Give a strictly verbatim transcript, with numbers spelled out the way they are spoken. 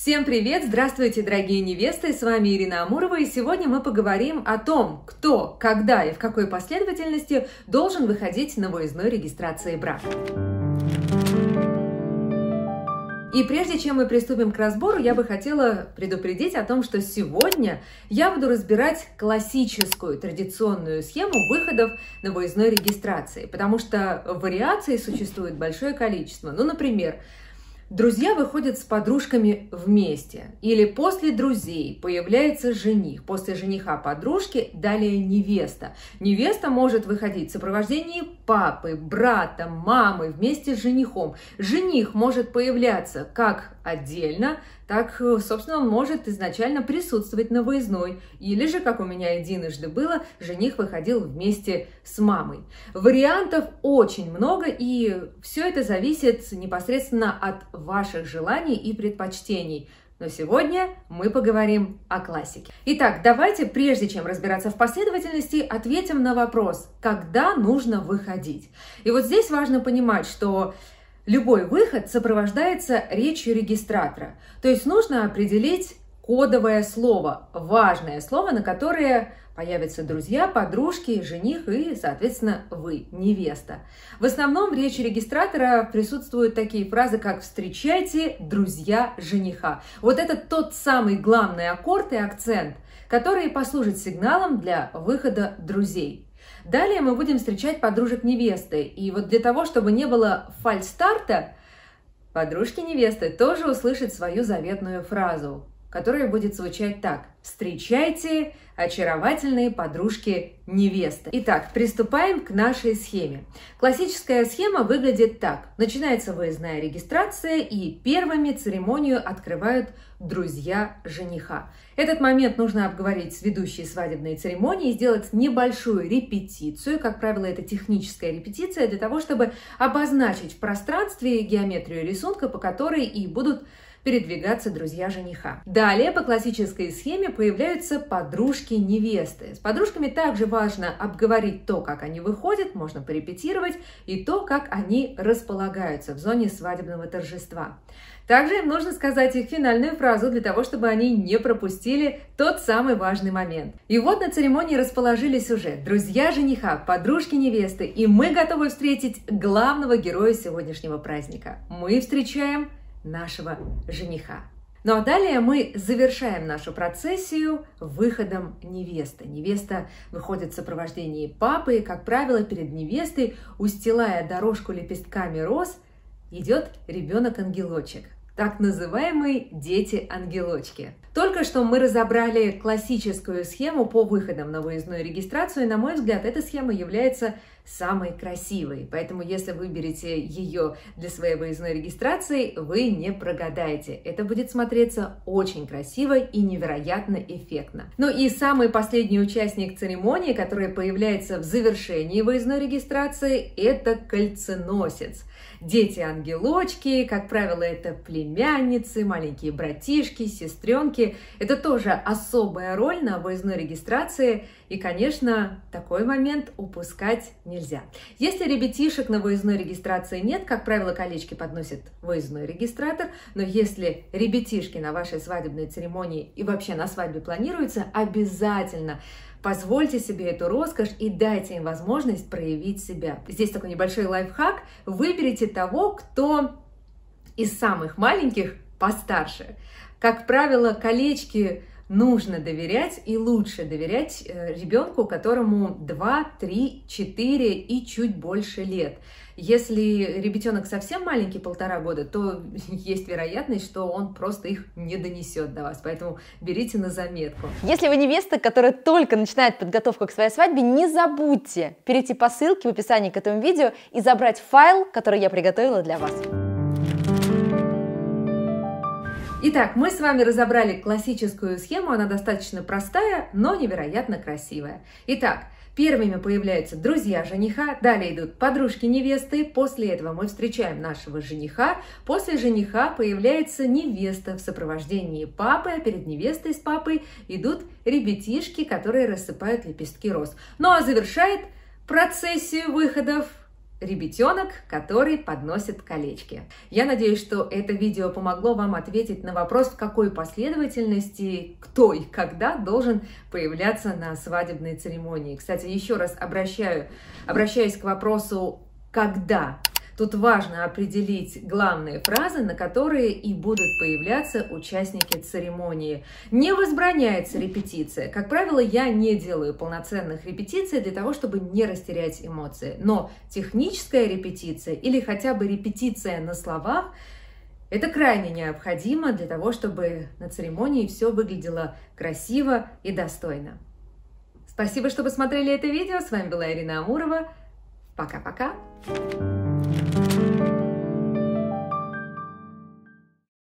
Всем привет! Здравствуйте, дорогие невесты! С вами Ирина Амурова, и сегодня мы поговорим о том, кто, когда и в какой последовательности должен выходить на выездной регистрации брака. И прежде чем мы приступим к разбору, я бы хотела предупредить о том, что сегодня я буду разбирать классическую традиционную схему выходов на выездной регистрации, потому что вариаций существует большое количество. Ну, например, друзья выходят с подружками вместе, или после друзей появляется жених, после жениха подружки, далее невеста. Невеста может выходить в сопровождении папы, брата, мамы вместе с женихом. Жених может появляться как отдельно, так, собственно, он может изначально присутствовать на выездной. Или же, как у меня единожды было, жених выходил вместе с мамой. Вариантов очень много, и все это зависит непосредственно от ваших желаний и предпочтений. Но сегодня мы поговорим о классике. Итак, давайте, прежде чем разбираться в последовательности, ответим на вопрос, когда нужно выходить. И вот здесь важно понимать, что любой выход сопровождается речью регистратора. То есть нужно определить кодовое слово, важное слово, на которое появятся друзья, подружки, жених и, соответственно, вы, невеста. В основном в речи регистратора присутствуют такие фразы, как «встречайте друзья жениха». Вот это тот самый главный аккорд и акцент, который послужит сигналом для выхода друзей. Далее мы будем встречать подружек невесты. И вот для того, чтобы не было фальстарта, подружки невесты тоже услышат свою заветную фразу, которая будет звучать так: «Встречайте очаровательные подружки невесты». Итак, приступаем к нашей схеме. Классическая схема выглядит так. Начинается выездная регистрация, и первыми церемонию открывают друзья жениха. Этот момент нужно обговорить с ведущей свадебной церемонии и сделать небольшую репетицию. Как правило, это техническая репетиция для того, чтобы обозначить в пространстве геометрию рисунка, по которой и будут передвигаться друзья жениха. Далее по классической схеме появляются подружки невесты. С подружками также важно обговорить то, как они выходят, можно порепетировать, и то, как они располагаются в зоне свадебного торжества. Также им нужно сказать их финальную фразу для того, чтобы они не пропустили тот самый важный момент. И вот на церемонии расположились уже друзья жениха, подружки невесты, и мы готовы встретить главного героя сегодняшнего праздника. Мы встречаем нашего жениха. Ну а далее мы завершаем нашу процессию выходом невесты. Невеста выходит в сопровождении папы, и, как правило, перед невестой, устилая дорожку лепестками роз, идет ребенок-ангелочек, так называемые дети-ангелочки. Только что мы разобрали классическую схему по выходам на выездную регистрацию, и, на мой взгляд, эта схема является самой красивой. Поэтому, если выберете ее для своей выездной регистрации, вы не прогадаете. Это будет смотреться очень красиво и невероятно эффектно. Ну и самый последний участник церемонии, который появляется в завершении выездной регистрации, это кольценосец. Дети-ангелочки, как правило, это племянницы, маленькие братишки, сестренки. Это тоже особая роль на выездной регистрации. И, конечно, такой момент упускать нельзя. Если ребятишек на выездной регистрации нет, как правило, колечки подносит выездной регистратор. Но если ребятишки на вашей свадебной церемонии и вообще на свадьбе планируются, обязательно позвольте себе эту роскошь и дайте им возможность проявить себя. Здесь такой небольшой лайфхак. Выберите того, кто из самых маленьких постарше. Как правило, колечки нужно доверять, и лучше доверять ребенку, которому два, три, четыре и чуть больше лет. Если ребятенок совсем маленький, полтора года, то есть вероятность, что он просто их не донесет до вас. Поэтому берите на заметку. Если вы невеста, которая только начинает подготовку к своей свадьбе, не забудьте перейти по ссылке в описании к этому видео и забрать файл, который я приготовила для вас. Итак, мы с вами разобрали классическую схему, она достаточно простая, но невероятно красивая. Итак, первыми появляются друзья жениха, далее идут подружки невесты, после этого мы встречаем нашего жениха, после жениха появляется невеста в сопровождении папы, а перед невестой с папой идут ребятишки, которые рассыпают лепестки роз. Ну а завершает процессию выходов ребятенок, который подносит колечки. Я надеюсь, что это видео помогло вам ответить на вопрос, в какой последовательности, кто и когда должен появляться на свадебной церемонии. Кстати, еще раз обращаю, обращаюсь к вопросу «когда?». Тут важно определить главные фразы, на которые и будут появляться участники церемонии. Не возбраняется репетиция. Как правило, я не делаю полноценных репетиций для того, чтобы не растерять эмоции. Но техническая репетиция или хотя бы репетиция на словах – это крайне необходимо для того, чтобы на церемонии все выглядело красиво и достойно. Спасибо, что посмотрели это видео. С вами была Ирина Амурова. Пока-пока.